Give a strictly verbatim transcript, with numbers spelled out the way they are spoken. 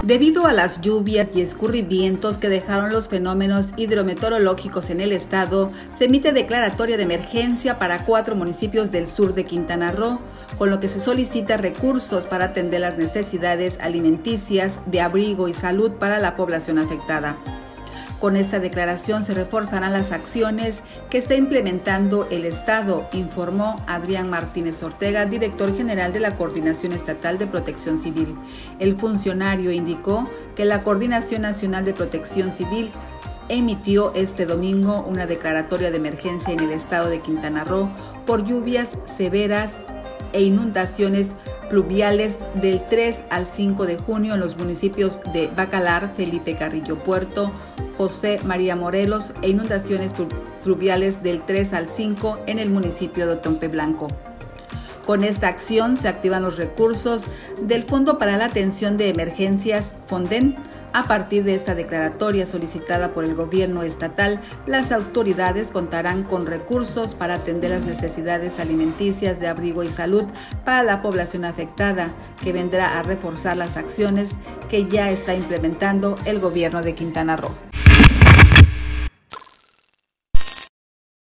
Debido a las lluvias y escurrimientos que dejaron los fenómenos hidrometeorológicos en el estado, se emite declaratoria de emergencia para cuatro municipios del sur de Quintana Roo, con lo que se solicita recursos para atender las necesidades alimenticias, de abrigo y salud para la población afectada. Con esta declaración se reforzarán las acciones que está implementando el Estado, informó Adrián Martínez Ortega, director general de la Coordinación Estatal de Protección Civil. El funcionario indicó que la Coordinación Nacional de Protección Civil emitió este domingo una declaratoria de emergencia en el estado de Quintana Roo por lluvias severas e inundaciones pluviales del tres al cinco de junio en los municipios de Bacalar, Felipe Carrillo Puerto, José María Morelos e inundaciones pluviales del tres al cinco en el municipio de Otompe Blanco. Con esta acción se activan los recursos del Fondo para la Atención de Emergencias, FONDEN. A partir de esta declaratoria solicitada por el gobierno estatal, las autoridades contarán con recursos para atender las necesidades alimenticias, de abrigo y salud para la población afectada, que vendrá a reforzar las acciones que ya está implementando el gobierno de Quintana Roo.